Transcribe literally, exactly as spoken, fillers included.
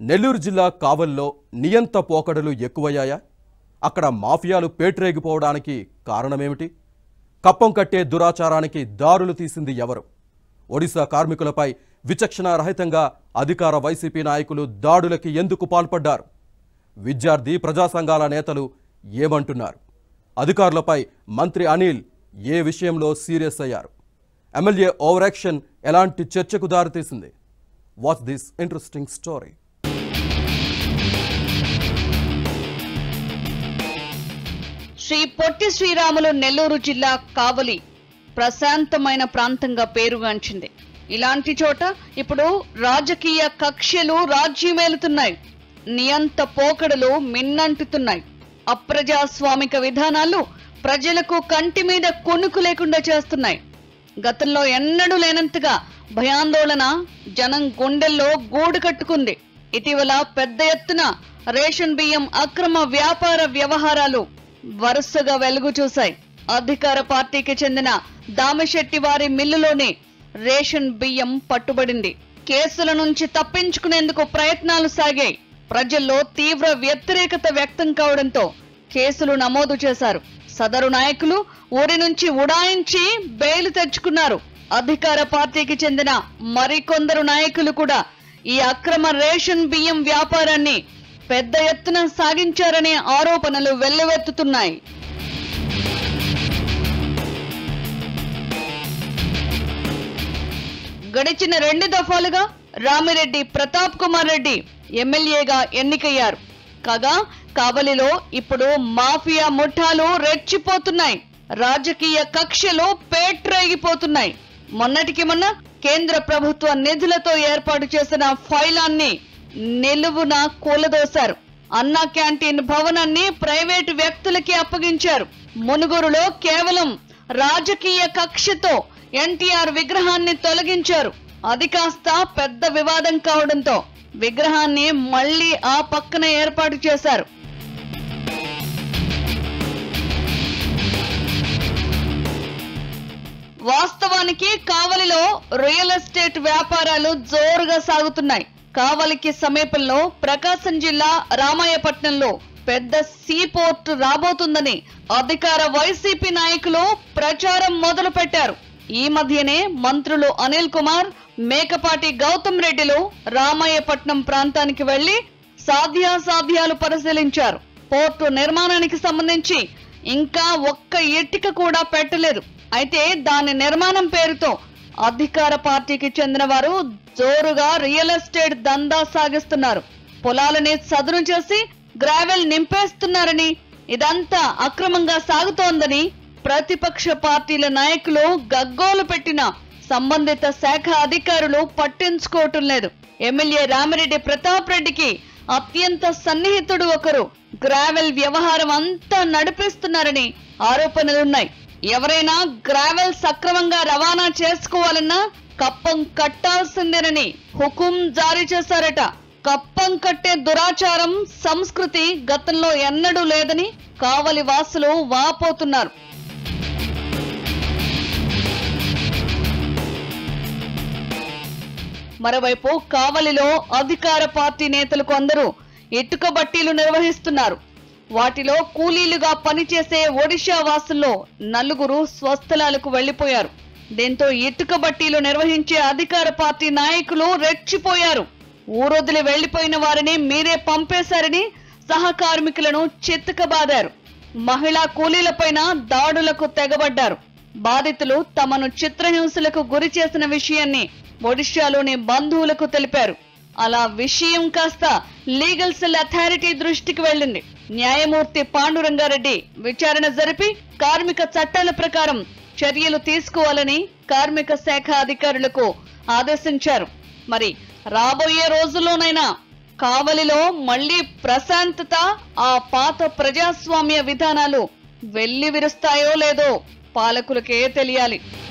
నెల్లూరు జిల్లా కావల్లో నియంత పోకడలు ఎక్కువయ్యాయా? అక్కడ మాఫియాలు పేట్రేగిపోవడానికి కారణమేమిటి? కప్పం కట్టే దురాచారానికి దారులు తీసింది ఎవరు? ఒడిశా కార్మికులపై విచక్షణారహితంగా అధికార వైసీపీ నాయకులు దాడులకి ఎందుకు పాల్పడ్డారు? విద్యార్థి ప్రజా సంఘాల నేతలు ఏమంటున్నారు? అధికారులపై మంత్రి అనిల్ ఏ విషయంలో సీరియస్ అయ్యారు? ఎమ్మెల్యే ఓవర్ యాక్షన్ ఎలాంటి చర్చకు దారితీసింది? Watch this interesting story. Sri Potti Sriramulu Nellore జిల్లా కావలి ప్రశాంతమైన ప్రాంతంగా పేరుగాంచింది. ఇలాంటి చోట ఇప్పుడు రాజకీయ కక్షలు రాజ్యమేలుతున్నాయి. నియంత పోకడలు మిన్నంటుతున్నాయి. అప్రజాస్వామిక విధానాలు ప్రజలకు కంటి మీద కొనుకు లేకుండా చేస్తున్నాయి. గతంలో ఎన్నడూ లేనంతగా భయాందోళన జనం గుండెల్లో గూడు కట్టుకుంది. ఇటీవల పెద్ద ఎత్తున రేషన్ బియ్యం అక్రమ వ్యాపార వ్యవహారాలు వరుసగా వెలుగు చూశాయి. అధికార పార్టీకి చెందిన దామిశెట్టి వారి మిల్లులోనే రేషన్ బియ్యం పట్టుబడింది. కేసుల నుంచి తప్పించుకునేందుకు ప్రయత్నాలు సాగాయి. ప్రజల్లో తీవ్ర వ్యతిరేకత వ్యక్తం కావడంతో కేసులు నమోదు చేశారు. సదరు నాయకులు ఊరి నుంచి ఉడాయించి బెయిల్ తెచ్చుకున్నారు. అధికార పార్టీకి చెందిన మరికొందరు నాయకులు కూడా ఈ అక్రమ రేషన్ బియ్యం వ్యాపారాన్ని పెద్ద ఎత్తున సాగించారనే ఆరోపణలు వెల్లువెత్తుతున్నాయి. గడిచిన రెండు దఫాలుగా రామిరెడ్డి ప్రతాప్ కుమార్ రెడ్డి ఎమ్మెల్యేగా ఎన్నికయ్యారు. కాగా కావలిలో ఇప్పుడు మాఫియా ముఠాలు రెచ్చిపోతున్నాయి. రాజకీయ కక్షలు పేట్రేగిపోతున్నాయి. మొన్నటికి మొన్న కేంద్ర ప్రభుత్వ నిధులతో ఏర్పాటు చేసిన ఫైలాన్ని నిలువున కూలదోశారు. అన్నా క్యాంటీన్ భవనాన్ని ప్రైవేటు వ్యక్తులకి అప్పగించారు. మునుగోడులో కేవలం రాజకీయ కక్షతో ఎన్టీఆర్ విగ్రహాన్ని తొలగించారు. అది కాస్త పెద్ద వివాదం కావడంతో విగ్రహాన్ని మళ్లీ ఆ పక్కన ఏర్పాటు చేశారు. వాస్తవానికి కావలిలో రియల్ ఎస్టేట్ వ్యాపారాలు జోరుగా సాగుతున్నాయి. కావలికి సమీపంలో ప్రకాశం జిల్లా రామాయపట్నంలో పెద్ద సీ పోర్ట్ రాబోతుందని అధికార వైసీపీ నాయకులు ప్రచారం మొదలు పెట్టారు. ఈ మధ్యనే మంత్రులు అనిల్ కుమార్, మేకపాటి గౌతమ్ రెడ్డిలు రామాయపట్నం ప్రాంతానికి వెళ్లి సాధ్యాసాధ్యాలు పరిశీలించారు. పోర్టు నిర్మాణానికి సంబంధించి ఇంకా ఒక్క ఇటుక కూడా పెట్టలేదు. అయితే దాని నిర్మాణం పేరుతో అధికార పార్టీకి చెందిన వారు జోరుగా రియల్ ఎస్టేట్ దందా సాగిస్తున్నారు. పొలాలని సదును చేసి గ్రావెల్ నింపేస్తున్నారని, ఇదంతా అక్రమంగా సాగుతోందని ప్రతిపక్ష పార్టీల నాయకులు గగ్గోలు పెట్టిన సంబంధిత శాఖ అధికారులు పట్టించుకోవటం లేదు. ఎమ్మెల్యే రామిరెడ్డి ప్రతాప్ రెడ్డికి అత్యంత సన్నిహితుడు ఒకరు గ్రావెల్ వ్యవహారం అంతా నడిపిస్తున్నారని ఆరోపణలున్నాయి. ఎవరైనా గ్రావెల్ సక్రమంగా రవాణా చేసుకోవాలన్నా కప్పం కట్టాల్సిందేనని హుకుం జారీ చేశారట. కప్పం కట్టే దురాచారం సంస్కృతి గతంలో ఎన్నడూ లేదని కావలి వాసులు వాపోతున్నారు. మరోవైపు కావలిలో అధికార పార్టీ నేతలు కొందరు ఇటుక బట్టీలు నిర్వహిస్తున్నారు. వాటిలో కూలీలుగా పనిచేసే ఒడిశా వాసుల్లో నలుగురు స్వస్థలాలకు వెళ్లిపోయారు. దీంతో ఇటుక బట్టీలు నిర్వహించే అధికార పార్టీ నాయకులు రెచ్చిపోయారు. ఊరొదిలి వెళ్లిపోయిన వారిని మీరే పంపేశారని సహకార్మికులను చిత్తకబాదారు. మహిళా కూలీలపైన దాడులకు తెగబడ్డారు. బాధితులు తమను చిత్రహింసలకు గురి చేసిన విషయాన్ని ఒడిశాలోని బంధువులకు తెలిపారు. అలా విషయం కాస్త లీగల్ సెల్ అథారిటీ దృష్టికి వెళ్లింది. న్యాయమూర్తి పాండురంగారెడ్డి విచారణ జరిపి కార్మిక చట్టాల ప్రకారం చర్యలు తీసుకోవాలని కార్మిక శాఖ అధికారులకు ఆదేశించారు. మరి రాబోయే రోజుల్లోనైనా కావలిలో మళ్లీ ప్రశాంతత, ఆ పాత ప్రజాస్వామ్య విధానాలు వెల్లివిరుస్తాయో లేదో పాలకులకే తెలియాలి.